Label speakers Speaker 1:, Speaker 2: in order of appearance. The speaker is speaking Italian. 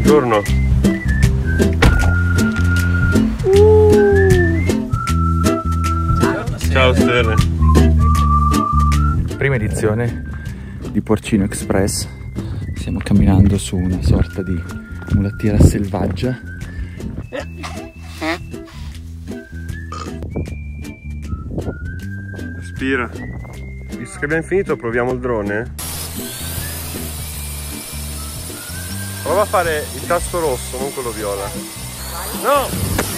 Speaker 1: Buongiorno. Ciao Sterne.
Speaker 2: Prima edizione di Porcino Express. Stiamo camminando su una sorta di mulattiera selvaggia.
Speaker 1: Respira. Visto che abbiamo finito, proviamo il drone. Prova a fare il tasto rosso, non quello viola. No!